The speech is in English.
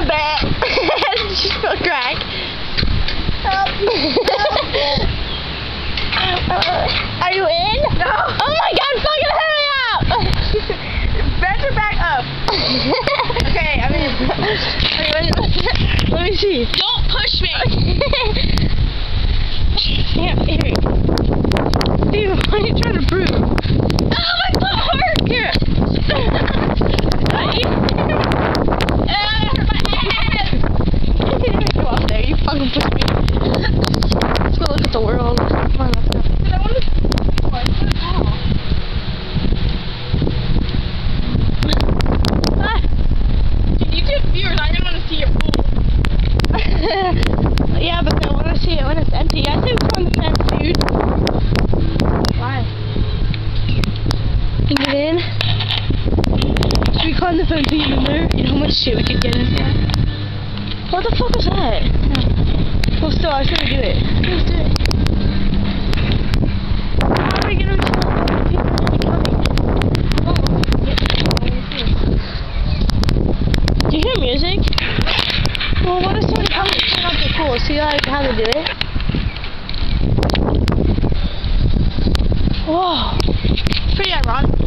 back. She's gonna crack. Are you in? No. Oh my god, fucking hurry up! Bend your back up. Okay, I mean. Let me see. Don't push me. Yeah, here. Dude, what are you trying to prove? Oh, my foot hurt. Here. Go up there, you fucking push me. Let's go look at the world. Come on, let's go. YouTube viewers, I didn't want to see your pool. Yeah, but I want to see it when it's empty. I think it's on the fence, dude. Why? Can you get in? Should we climb the fence and get in there? You know how much shit we could get in there? What the fuck was that? Well, still, I was gonna do it. Let's do it. How are we gonna tell people to be coming? Do you hear music? Well, what if somebody comes and turn off the pool? See like how they do it? Whoa. Pretty ironic.